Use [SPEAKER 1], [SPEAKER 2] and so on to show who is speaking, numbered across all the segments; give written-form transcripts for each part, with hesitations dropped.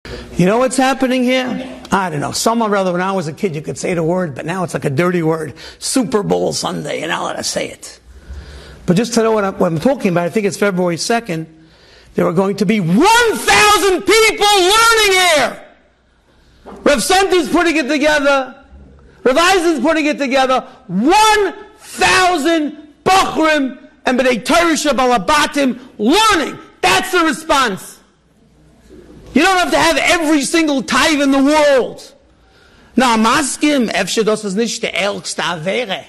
[SPEAKER 1] You know what's happening here? I don't know. Somehow or other, when I was a kid, you could say the word, but now it's like a dirty word. Super Bowl Sunday, and I'll let us say it. But just to know what I'm talking about, I think it's February 2nd, there are going to be 1,000 people learning here. Rav Santi's putting it together. Rav Eisen's putting it together. 1,000 Bachrim and B'nai Torah Balabatim learning. That's the response. You don't have to have every single tithe in the world. Now, maskim, efshe das ist nicht der ärgste Avere.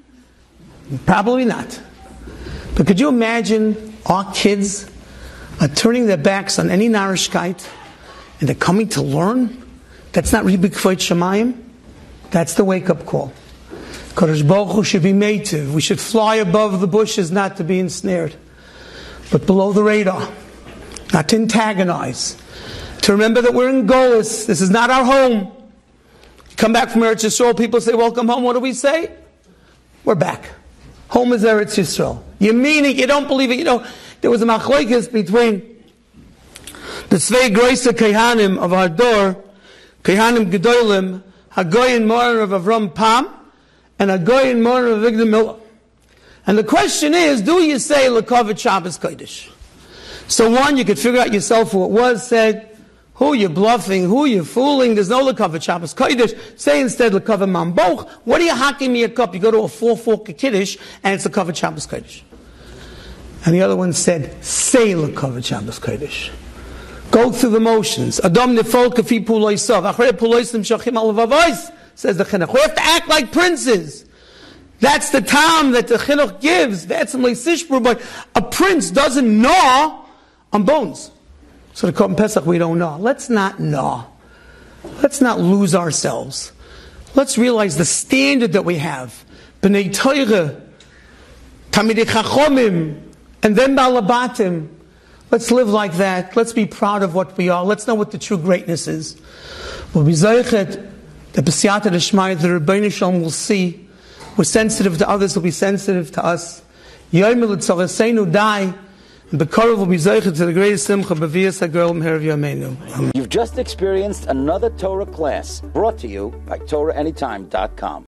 [SPEAKER 1] Probably not. But could you imagine our kids are turning their backs on any Narishkeit and they're coming to learn? That's not Ribi Kvoit Shemayim. That's the wake-up call. Kodesh Baruch Hu should be made to. We should fly above the bushes, not to be ensnared, but below the radar, not to antagonize. To remember that we're in Golis. This is not our home. You come back from Eretz Yisrael, people say, welcome home. What do we say? We're back. Home is Eretz Yisrael. You mean it, you don't believe it. You know, there was a machlokes between the Tzvei Groise Kehanim of our door, Kehanim Gedolim, Hagoyin Moran of Avram Pam, and Hagoyin Moran of Avigdor Miller. And the question is, do you say L'Kovet Shabbos Kodesh? So one, you could figure out yourself who it was, said, who you bluffing, who you fooling, there's no L'Kovet Shabbos Kodesh. Say instead L'Kovet Mamboch. What are you hacking me a cup? You go to a 4-4 Kiddush, and it's L'Kovet Shabbos Kodesh. And the other one said, say L'Kovet Shabbos Kodesh. Go through the motions. Adam nefol kafi puloisav. Achrei puloisim shachim al vavois, says the chinuch. We have to act like princes. That's the time that the chinuch gives. That's but a prince doesn't gnaw on bones. So the Korban Pesach, we don't gnaw. Let's not gnaw. Let's not lose ourselves. Let's realize the standard that we have. B'nai Torah, Talmidei Chachomim, and then Balabatim. Let's live like that. Let's be proud of what we are. Let's know what the true greatness is. We'll be zeichet, the B'siyata D'Shmaya, the Rebbeinu Shalom will see. We're sensitive to others, will be sensitive to us. Yoimel Tzaraseinu dai. And Bekorov will be zeichet to the greatest simcha b'vias ha'gol m'herav yameinu.
[SPEAKER 2] You've just experienced another Torah class brought to you by TorahAnytime.com.